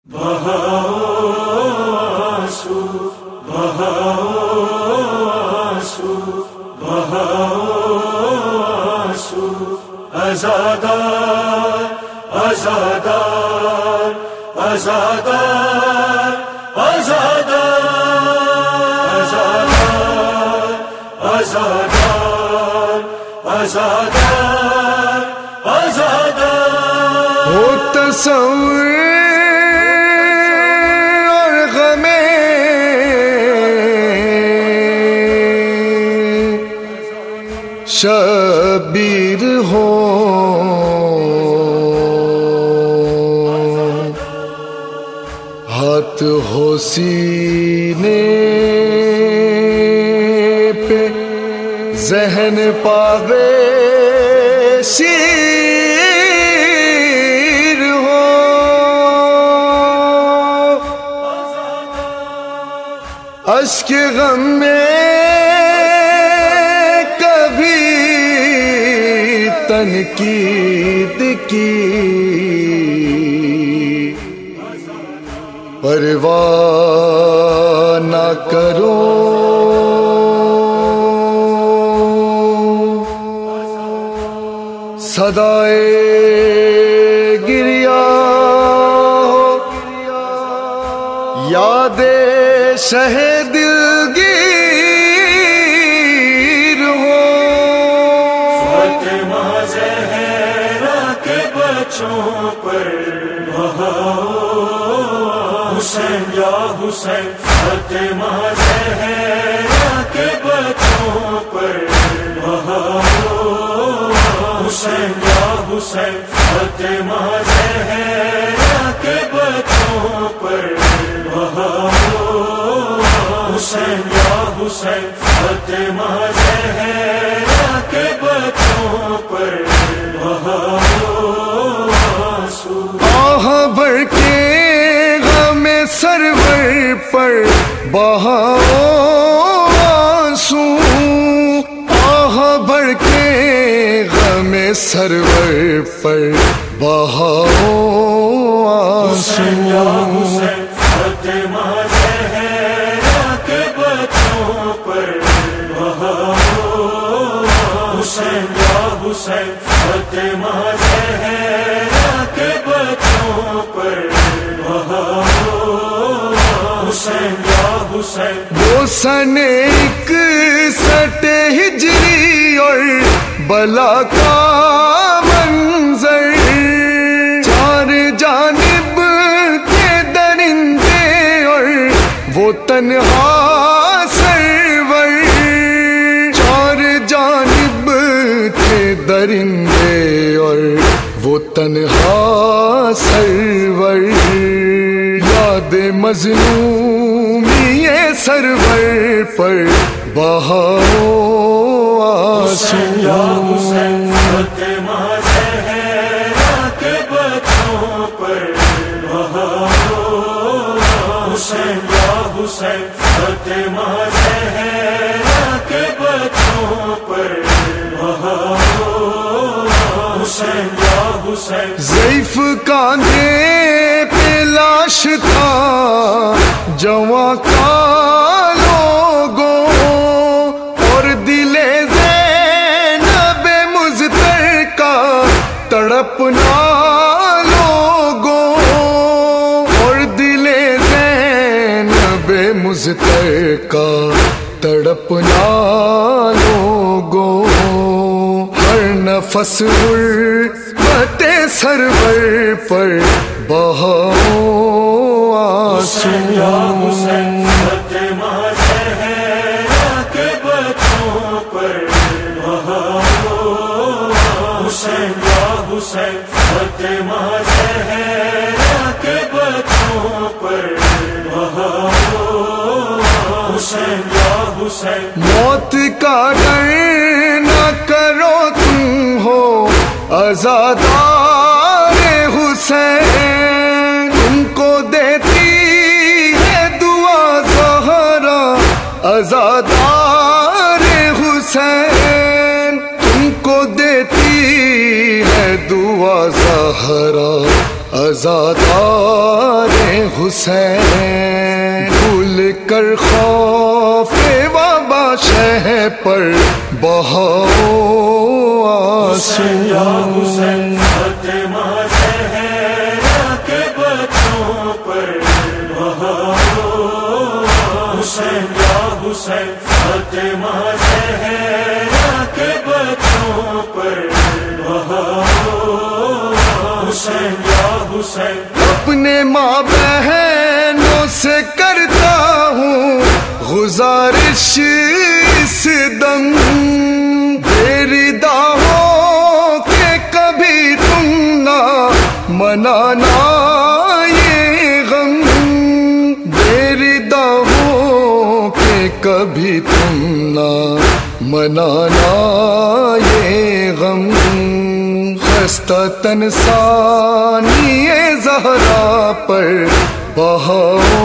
بہاؤ آنسو آزادار آزادار آزادار آزادار آزادار آزادار آزادار ہو تصور اور غمیں شبیر ہو ہاتھ ہو سینے پہ ذہن پاوے شیر ہو اشک غم میں کبھی تنقید کی پرواہ نہ کرو صدائے گریا ہو یاد شہ دلگیر ہو فاطمہ زہرا کے بچوں پر بہاؤ حسین یا حسین فاطمہ زہرا کے بچوں پر بہاؤ حسین یا حسین فاطمہ زہرا کے بچوں پر بہاؤ حسین یا حسین فاطمہ زہرا کے بچوں پر بہاؤ آہ بھر کے غم سرور پر بہاؤ آنسو آہ بھر کے غم سرور پر بہاؤ آنسو حسین فاطمہ زہرا کے بچوں پر بہاؤ حسین یا حسین فاطمہ زہرا کے بچوں پر بہاؤ حسین یا حسین وہ سن 61 ہجری اور بلا کا منظر چار جانب تھے درندے اور وہ تنہا سرور چار جانب تھے درندے اور وہ تنہا سرور یاد مظلومی سرور پر بہاؤ آنسو یا حسین فاطمہ زہرا کے بچوں پر بہاؤ حسین یا حسین فاطمہ زہرا کے بچوں پر بہاؤ حسین یا حسین ضعیف کاندھے پہ لاش تھا جواں کا لوگوں اور دل زینب مضطر کا تڑپنا لوگوں اور دل زینب مضطر کا تڑپنا لوگوں ہر نفس حرمت سرور پر بہاؤ آنسو یا حسین فاطمہ زہرا کے بچوں پر بہاؤ حسین یا حسین فاطمہ زہرا کے بچوں پر بہاؤ حسین یا حسین موت کا ڈر نہ کرو تم ہو آزادار حسین تم کو دیتی ہے دعا زہرا آزادار حسین تم کو دیتی ہے دعا زہرا عزادار حسین، بھول کر خوف وبا شہ پر بہاؤ آنسو۔ یا حسین فاطمہ زہرا کے بچوں پر بہاؤ، حسین یا حسین فاطمہ زہرا کے بچوں پر بہاؤ، حسین یا حسین۔ اپنے ماں بہنوں سے کرتا ہوں گزارش اس دم، بیردا ہو کہ کبھی تم نہ منانا یہ غم، بیردا ہو کہ کبھی تم نہ منانا یہ غم، خستہ تن ثانی زہرا پر بہاؤ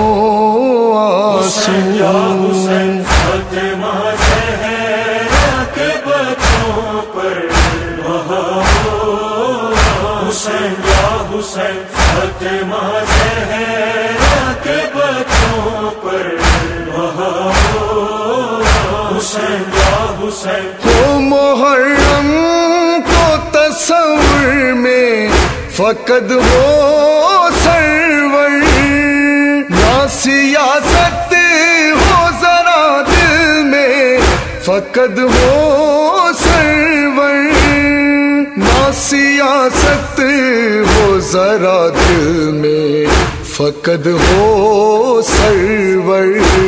آنسو۔ یا حسین فاطمہ زہرا کے بچوں پر بہاؤ، حسین یا حسین فاطمہ زہرا کے بچوں پر بہاؤ، حسین یا حسین۔ ہو محرم کو تصور میں فقد ہو سرور، نہ سیاست ہو ذرا دل میں فقد ہو سرور، نہ سیاست ہو ذرا دل میں فقد ہو سرور،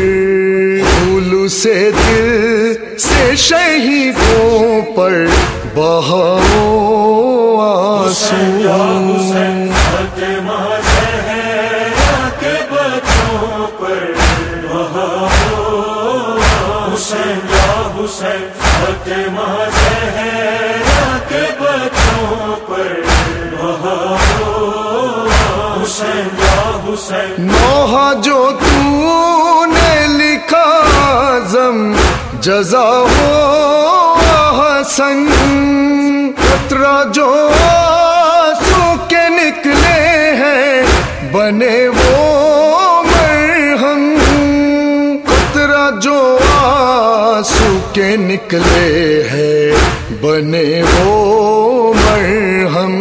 پھول سے دل سے شہیدوں پر بہاؤ آنسو۔ یا حسین فاطمہ زہرا کے بچوں پر بہاؤ، حسین یا حسین فاطمہ زہرا کے بچوں پر بہاؤ، حسین یا حسین۔ نوحہ جو تو نے لکھا عظم جزا ہو حسن، قطرہ جو آنسو کے نکلے ہیں بنے وہ مرہم، قطرہ جو آنسو کے نکلے ہیں بنے وہ مرہم،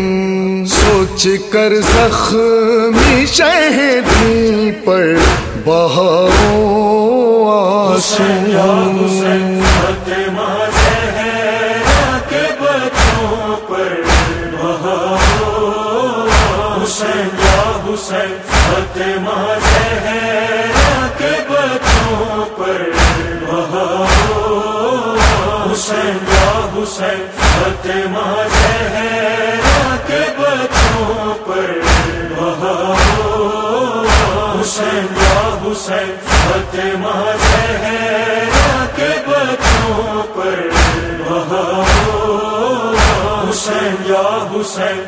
سوچ کر زخمی شہیدی پر بہاؤ آنسو۔ یا حسین فاطمہ زہرا کے بچوں پر بہاؤ، حسین یا حسین فاطمہ زہرا کے بچوں پر بہاؤ، حسین یا حسین فاطمہ زہرا کے بچوں پر بہاؤ، حسین یا حسین فاطمہ زہرا کے بچوں پر بہاؤ، حسین یا حسین،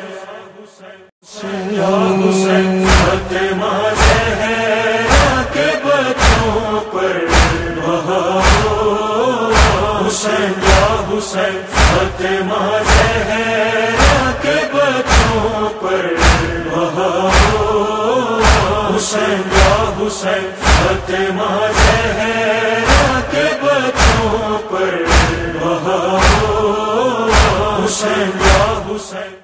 یا حسین فاطمہ زہرا کے بچوں پر بہاؤ، حسین یا حسین فاطمہ زہرا کے بچوں پر بہاؤ، حسین یا حسین فاطمہ زہرا کے بچوں پر بہاؤ، حسین یا حسین۔